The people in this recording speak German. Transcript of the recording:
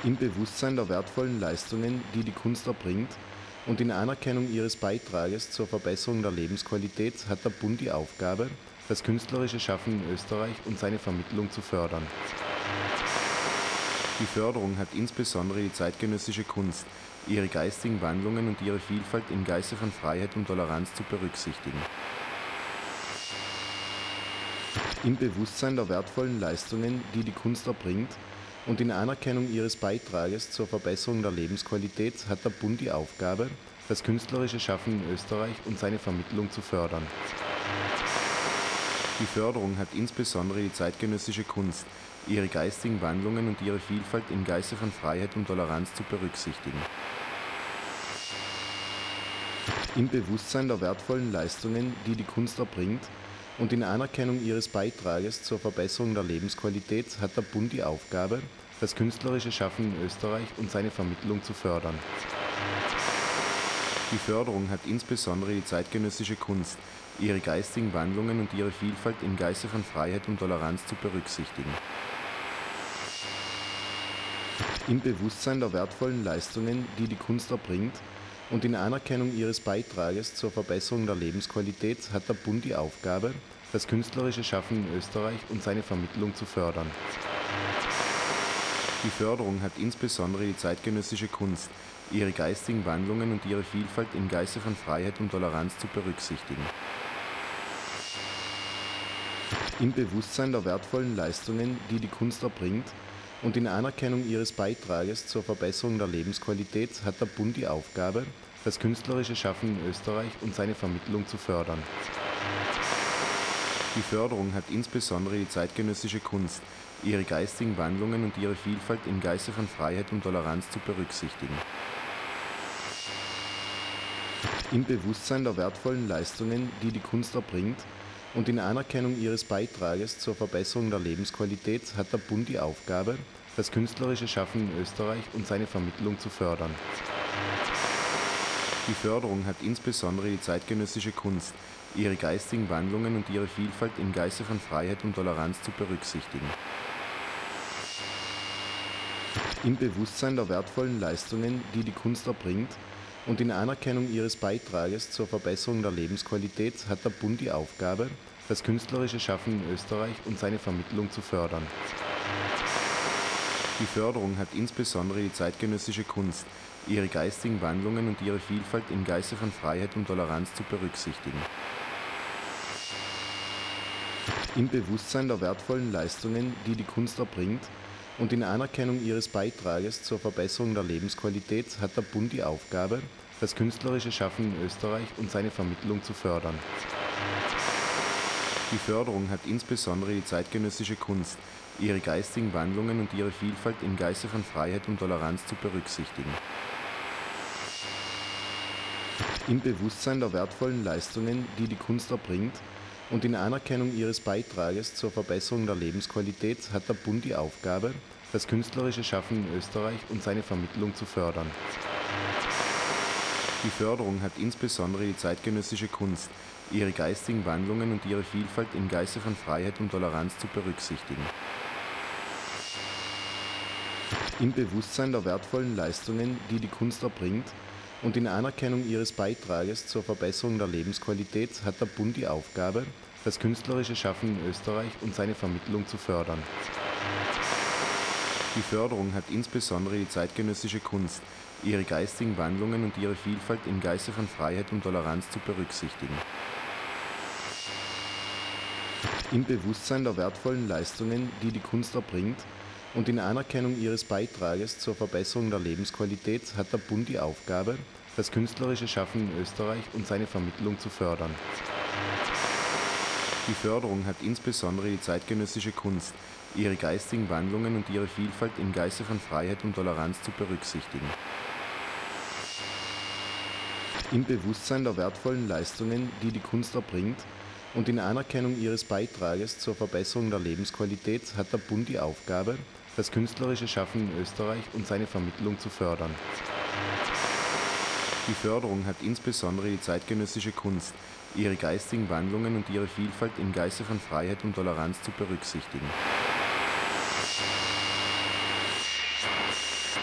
Im Bewusstsein der wertvollen Leistungen, die die Kunst erbringt, und in Anerkennung ihres Beitrages zur Verbesserung der Lebensqualität hat der Bund die Aufgabe, das künstlerische Schaffen in Österreich und seine Vermittlung zu fördern. Die Förderung hat insbesondere die zeitgenössische Kunst, ihre geistigen Wandlungen und ihre Vielfalt im Geiste von Freiheit und Toleranz zu berücksichtigen. Im Bewusstsein der wertvollen Leistungen, die die Kunst erbringt, und in Anerkennung ihres Beitrages zur Verbesserung der Lebensqualität hat der Bund die Aufgabe, das künstlerische Schaffen in Österreich und seine Vermittlung zu fördern. Die Förderung hat insbesondere die zeitgenössische Kunst, ihre geistigen Wandlungen und ihre Vielfalt im Geiste von Freiheit und Toleranz zu berücksichtigen. Im Bewusstsein der wertvollen Leistungen, die die Kunst erbringt, und in Anerkennung ihres Beitrages zur Verbesserung der Lebensqualität hat der Bund die Aufgabe, das künstlerische Schaffen in Österreich und seine Vermittlung zu fördern. Die Förderung hat insbesondere die zeitgenössische Kunst, ihre geistigen Wandlungen und ihre Vielfalt im Geiste von Freiheit und Toleranz zu berücksichtigen. Im Bewusstsein der wertvollen Leistungen, die die Kunst erbringt, und in Anerkennung ihres Beitrages zur Verbesserung der Lebensqualität hat der Bund die Aufgabe, das künstlerische Schaffen in Österreich und seine Vermittlung zu fördern. Die Förderung hat insbesondere die zeitgenössische Kunst, ihre geistigen Wandlungen und ihre Vielfalt im Geiste von Freiheit und Toleranz zu berücksichtigen. Im Bewusstsein der wertvollen Leistungen, die die Kunst erbringt, und in Anerkennung ihres Beitrages zur Verbesserung der Lebensqualität hat der Bund die Aufgabe, das künstlerische Schaffen in Österreich und seine Vermittlung zu fördern. Die Förderung hat insbesondere die zeitgenössische Kunst, ihre geistigen Wandlungen und ihre Vielfalt im Geiste von Freiheit und Toleranz zu berücksichtigen. Im Bewusstsein der wertvollen Leistungen, die die Kunst erbringt, und in Anerkennung ihres Beitrages zur Verbesserung der Lebensqualität hat der Bund die Aufgabe, das künstlerische Schaffen in Österreich und seine Vermittlung zu fördern. Die Förderung hat insbesondere die zeitgenössische Kunst, ihre geistigen Wandlungen und ihre Vielfalt im Geiste von Freiheit und Toleranz zu berücksichtigen. Im Bewusstsein der wertvollen Leistungen, die die Kunst erbringt, und in Anerkennung ihres Beitrages zur Verbesserung der Lebensqualität hat der Bund die Aufgabe, das künstlerische Schaffen in Österreich und seine Vermittlung zu fördern. Die Förderung hat insbesondere die zeitgenössische Kunst, ihre geistigen Wandlungen und ihre Vielfalt im Geiste von Freiheit und Toleranz zu berücksichtigen. Im Bewusstsein der wertvollen Leistungen, die die Kunst erbringt, und in Anerkennung ihres Beitrages zur Verbesserung der Lebensqualität hat der Bund die Aufgabe, das künstlerische Schaffen in Österreich und seine Vermittlung zu fördern. Die Förderung hat insbesondere die zeitgenössische Kunst, ihre geistigen Wandlungen und ihre Vielfalt im Geiste von Freiheit und Toleranz zu berücksichtigen. Im Bewusstsein der wertvollen Leistungen, die die Kunst erbringt, und in Anerkennung ihres Beitrages zur Verbesserung der Lebensqualität hat der Bund die Aufgabe, das künstlerische Schaffen in Österreich und seine Vermittlung zu fördern. Die Förderung hat insbesondere die zeitgenössische Kunst, ihre geistigen Wandlungen und ihre Vielfalt im Geiste von Freiheit und Toleranz zu berücksichtigen. Im Bewusstsein der wertvollen Leistungen, die die Kunst erbringt, und in Anerkennung ihres Beitrages zur Verbesserung der Lebensqualität hat der Bund die Aufgabe, das künstlerische Schaffen in Österreich und seine Vermittlung zu fördern. Die Förderung hat insbesondere die zeitgenössische Kunst, ihre geistigen Wandlungen und ihre Vielfalt im Geiste von Freiheit und Toleranz zu berücksichtigen. Im Bewusstsein der wertvollen Leistungen, die die Kunst erbringt, und in Anerkennung ihres Beitrages zur Verbesserung der Lebensqualität hat der Bund die Aufgabe, das künstlerische Schaffen in Österreich und seine Vermittlung zu fördern. Die Förderung hat insbesondere die zeitgenössische Kunst, ihre geistigen Wandlungen und ihre Vielfalt im Geiste von Freiheit und Toleranz zu berücksichtigen. Im Bewusstsein der wertvollen Leistungen, die die Kunst erbringt, und in Anerkennung ihres Beitrages zur Verbesserung der Lebensqualität hat der Bund die Aufgabe, das künstlerische Schaffen in Österreich und seine Vermittlung zu fördern. Die Förderung hat insbesondere die zeitgenössische Kunst, ihre geistigen Wandlungen und ihre Vielfalt im Geiste von Freiheit und Toleranz zu berücksichtigen.